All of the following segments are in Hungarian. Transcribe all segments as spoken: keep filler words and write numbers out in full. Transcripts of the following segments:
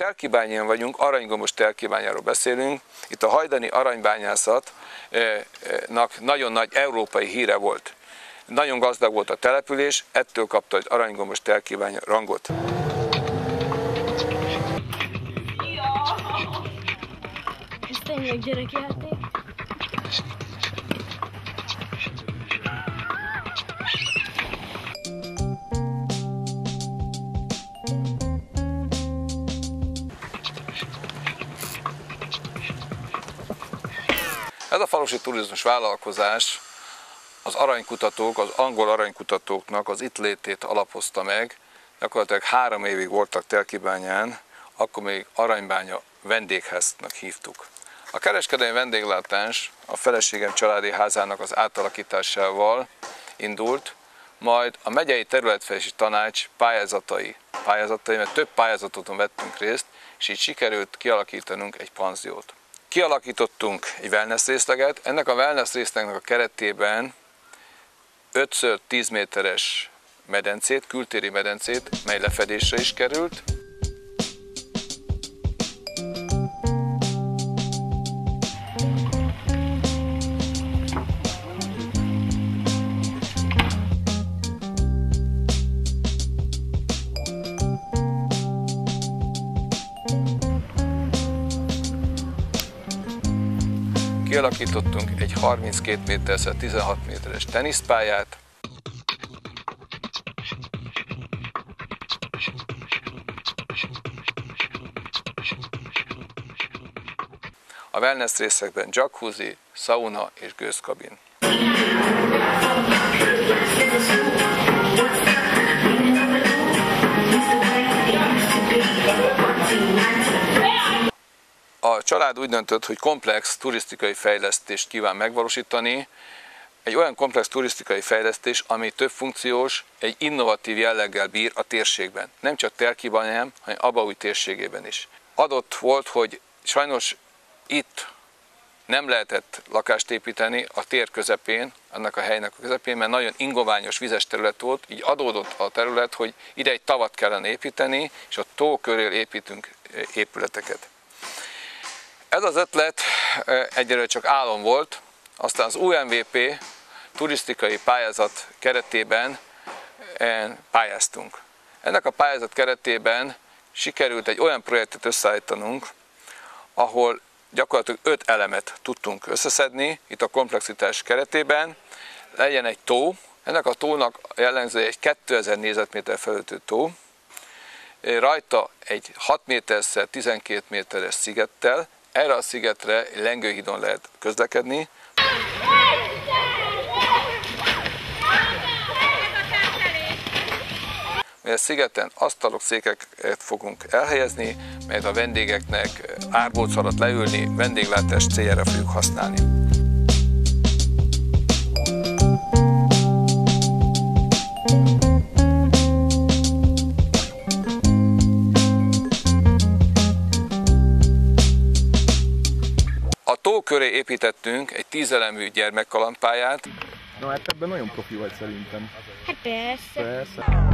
Telkibányán vagyunk, aranygombos telkibányáról beszélünk. Itt a hajdani aranybányászatnak nagyon nagy európai híre volt. Nagyon gazdag volt a település, ettől kapta az aranygombos telkibánya rangot. Ez tényleg gyerekjáték. Ez a falusi turizmus vállalkozás az aranykutatók, az angol aranykutatóknak az itt létét alapozta meg. Gyakorlatilag három évig voltak Telkibányán, akkor még aranybánya vendégháznak hívtuk. A kereskedelmi vendéglátás a feleségem családi házának az átalakításával indult, majd a megyei területfejlesztési tanács pályázatai, pályázatai, mert több pályázaton vettünk részt, és így sikerült kialakítanunk egy panziót. Kialakítottunk egy wellness részleget, ennek a wellness részlegnek a keretében öt tíz méteres medencét, kültéri medencét, mely lefedésre is került. Kialakítottunk egy harminckét méterszer tizenhat méteres teniszpályát. A wellness részekben jacuzzi, sauna és gőzkabin. A család úgy döntött, hogy komplex turisztikai fejlesztést kíván megvalósítani, egy olyan komplex turisztikai fejlesztés, ami több funkciós, egy innovatív jelleggel bír a térségben. Nem csak Telkibányán, hanem Abaúj térségében is. Adott volt, hogy sajnos itt nem lehetett lakást építeni a tér közepén, annak a helynek a közepén, mert nagyon ingoványos vizes terület volt, így adódott a terület, hogy ide egy tavat kellene építeni, és a tó körül építünk épületeket. Ez az ötlet egyelőre csak álom volt, aztán az u em vé pé turisztikai pályázat keretében pályáztunk. Ennek a pályázat keretében sikerült egy olyan projektet összeállítanunk, ahol gyakorlatilag öt elemet tudtunk összeszedni, itt a komplexitás keretében. Legyen egy tó, ennek a tónak jellemzője egy kétezer négyzetméter felültő tó, rajta egy hat méterszer tizenkét méteres szigettel, erre a szigetre lengőhídon lehet közlekedni. A szigeten asztalok, székeket fogunk elhelyezni, melyet a vendégeknek árbóc alatt leülni, vendéglátás céljára fogjuk használni. A tó köré építettünk egy tízelemű gyermekkalandpályát. Na hát ebben nagyon profi vagy szerintem. Hát persze. Persze.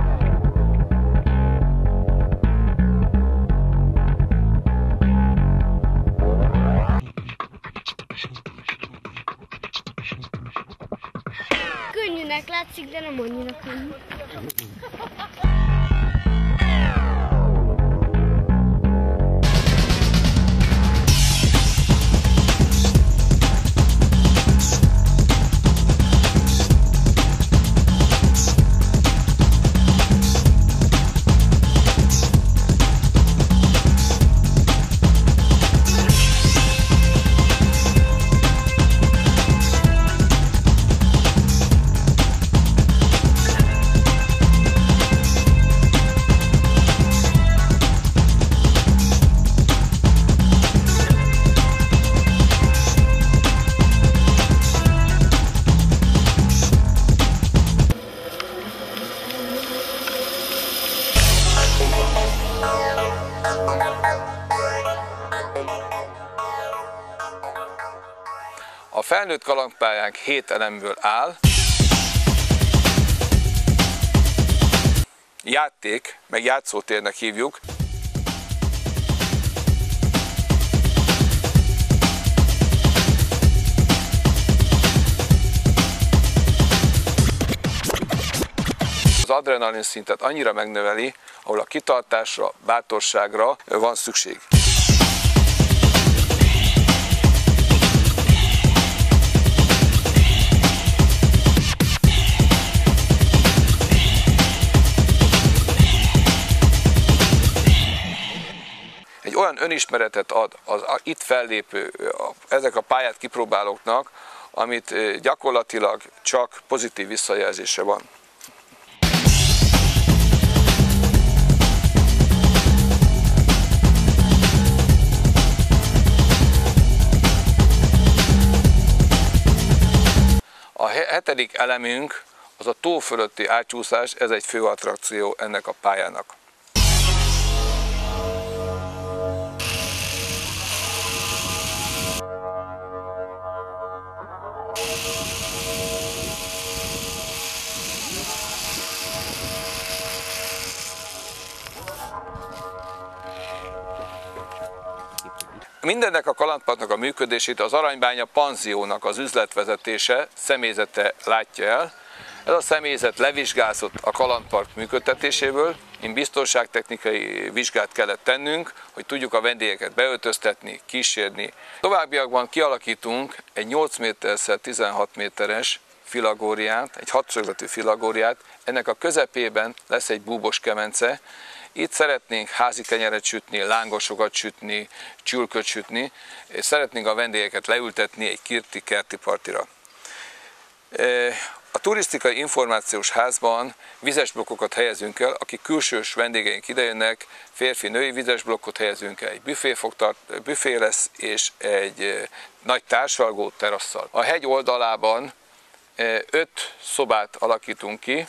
Könnyűnek látszik, de nem annyira könnyű. A felnőtt kalandpályánk hét elemből áll. Játék, meg játszótérnek hívjuk. adrenalin szintet annyira megnöveli, ahol a kitartásra, bátorságra van szükség. Egy olyan önismeretet ad az itt fellépő, ezek a pályát kipróbálóknak, amit gyakorlatilag csak pozitív visszajelzése van. A hetedik elemünk az a tó fölötti átcsúszás, ez egy fő attrakció ennek a pályának. Mindennek a kalandparknak a működését az Aranybánya panziónak az üzletvezetése, személyzete látja el. Ez a személyzet levizsgázott a kalandpark működtetéséből, én biztonságtechnikai vizsgát kellett tennünk, hogy tudjuk a vendégeket beöltöztetni, kísérni. Továbbiakban kialakítunk egy nyolc méterszer tizenhat méteres filagóriát, egy hatszögletű filagóriát, ennek a közepében lesz egy búbos kemence. Itt szeretnénk házi kenyeret sütni, lángosokat sütni, csülköt sütni, és szeretnénk a vendégeket leültetni egy kirti kerti partira. A turisztikai információs házban vizesblokkokat helyezünk el, akik külsős vendégeink idejönnek, férfi-női vizesblokkot helyezünk el, egy büfé, fog tart, büfé lesz és egy nagy társalgó terasszal. A hegy oldalában öt szobát alakítunk ki,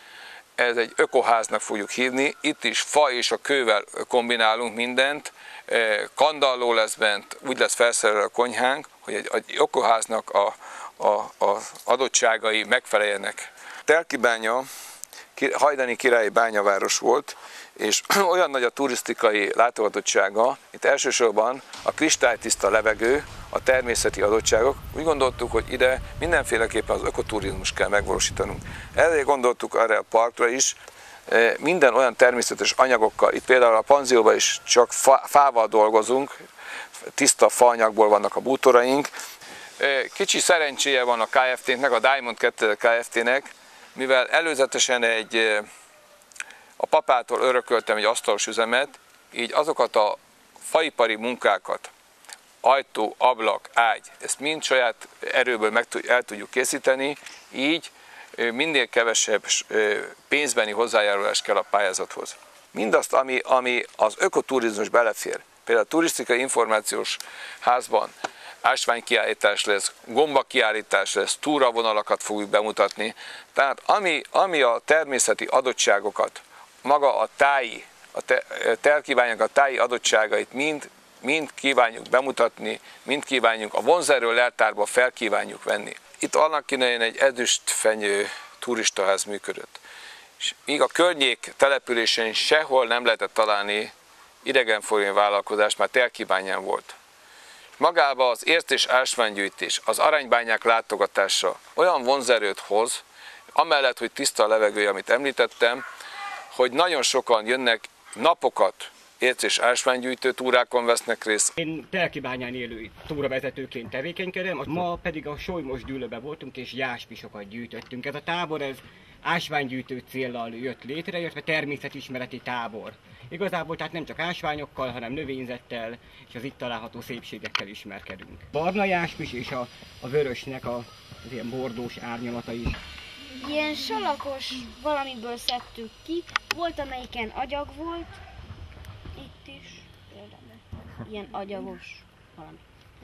ez egy ökoháznak fogjuk hívni, itt is fa és a kővel kombinálunk mindent, kandalló lesz bent, úgy lesz felszerelve a konyhánk, hogy egy, egy ökoháznak a, a, az adottságai megfeleljenek. Telkibánya hajdani királyi bányaváros volt, és olyan nagy a turisztikai látogatottsága, itt elsősorban a kristálytiszta levegő, a természeti adottságok. Úgy gondoltuk, hogy ide mindenféleképpen az ökoturizmus kell megvalósítanunk. Ezért gondoltuk arra a parkra is, minden olyan természetes anyagokkal, itt például a panzióban is csak fával dolgozunk, tiszta faanyagból vannak a bútoraink. Kicsi szerencséje van a ká ef té-nek, a Diamond kettő Kft-nek, mivel előzetesen egy, a papától örököltem egy asztalos üzemet, így azokat a faipari munkákat, ajtó, ablak, ágy, ezt mind saját erőből meg el tudjuk készíteni, így minél kevesebb pénzbeni hozzájárulás kell a pályázathoz. Mindazt, ami, ami az ökoturizmus belefér, például a turisztikai információs házban ásványkiállítás lesz, gombakiállítás lesz, túravonalakat fogjuk bemutatni, tehát ami, ami a természeti adottságokat, maga a táji, a te, Telkibányának a táji adottságait mind, mind kívánjuk bemutatni, mind kívánjuk a vonzerő leltárba fel kívánjuk venni. Itt annak idején egy ezüstfenyő turistaház működött. És míg a környék településén sehol nem lehetett találni idegenforgalmi vállalkozást, már Telkibányán volt. Magába az ért- és ásványgyűjtés, az aranybányák látogatása olyan vonzerőt hoz, amellett, hogy tiszta a levegője, amit említettem, hogy nagyon sokan jönnek napokat ért- és ásványgyűjtő túrákon vesznek részt. Én Telkibányán élő túravezetőként tevékenykedem, ma pedig a Solymos Dűlőben voltunk és jáspisokat gyűjtöttünk. Ez a tábor ez ásványgyűjtő céllal jött létre, illetve természetismereti tábor. Igazából tehát nem csak ásványokkal, hanem növényzettel és az itt található szépségekkel ismerkedünk. Barna jáspis és a, a vörösnek a, az ilyen bordós árnyalata is. Ilyen salakos valamiből szedtük ki, volt amelyiken agyag volt, itt is, például ilyen agyagos valami.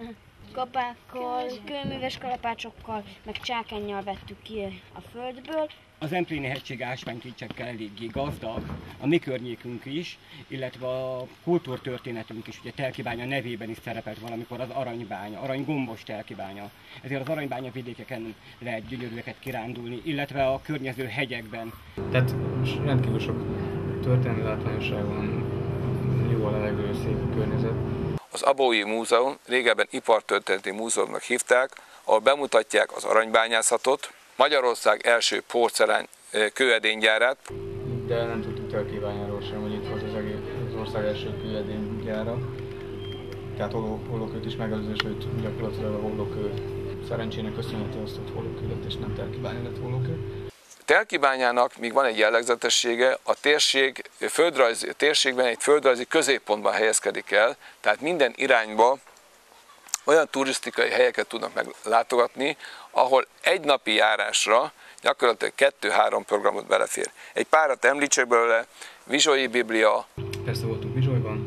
Kapákkal, kőműves kalapácsokkal, meg csákánnyal vettük ki a földből. Az Empléni hegység ásványkincsekkel eléggé gazdag, a mi környékünk is, illetve a kultúrtörténetünk is, ugye Telkibánya nevében is szerepelt valamikor az aranybánya, aranygombos Telkibánya. Ezért az aranybánya vidékeken lehet gyönyörűeket kirándulni, illetve a környező hegyekben. Tehát rendkívül sok történelmi látványosság van, jó a levegő, szép környezet. Az Abói Múzeum, régebben Ipartörténeti Múzeumnak hívták, ahol bemutatják az aranybányászatot, Magyarország első porcelán kőedénygyárát. de nem tudtuk Telkíványáról sem, hogy itt volt az, egész, az ország első kőedénygyára. Tehát hollókőt is megelőző, hogy gyakorlatilag a hollókő szerencsének köszönhető azt, hogy hollókő lett és nem Telkibánya lett hollókő. Telkibányának még van egy jellegzetessége, a térség, földrajzi, a térségben egy földrajzi középpontban helyezkedik el, tehát minden irányba olyan turisztikai helyeket tudnak meglátogatni, ahol egy napi járásra gyakorlatilag kettő-három programot belefér. Egy párat említsek belőle, Vizsolyi Biblia. Persze voltunk Vizsolyban.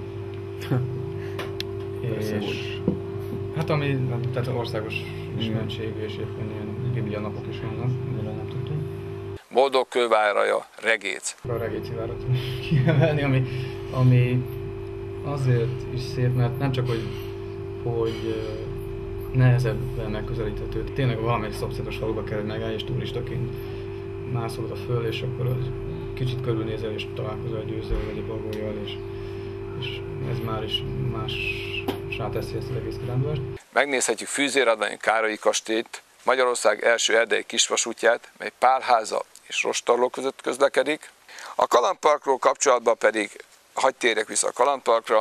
és hát ami, tehát országos ismertség és éppen ilyen Biblia napok is vannak, amire nem tudtunk. Boldogkőváraja, Regéc. A Regéci várat kiemelni, ami, ami azért is szép, mert nem csak, hogy, hogy nehezebben megközelíthető. Tényleg valamelyik szomszédos faluba kell, hogy megállj, és turistaként mászol oda föl, és akkor kicsit körülnézel, és találkozol egy győzővel, vagy egy bagollyal, és, és ez már is mássá teszi ezt az egész kirándulást. Megnézhetjük Fűzéradványi Károlyi kastélyt, Magyarország első erdei kisvasútját, mely Pálháza és Rostarló között közlekedik. A kalandparkról kapcsolatban pedig hadd térjek vissza a kalandparkra.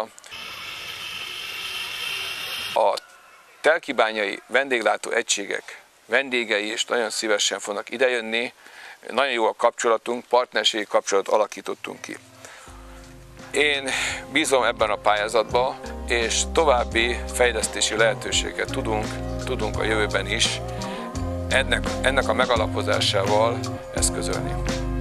A telkibányai vendéglátó egységek vendégei is nagyon szívesen fognak idejönni, nagyon jó a kapcsolatunk, partnerségi kapcsolatot alakítottunk ki. Én bízom ebben a pályázatban, és további fejlesztési lehetőséget tudunk, tudunk a jövőben is ennek, ennek a megalapozásával eszközölni.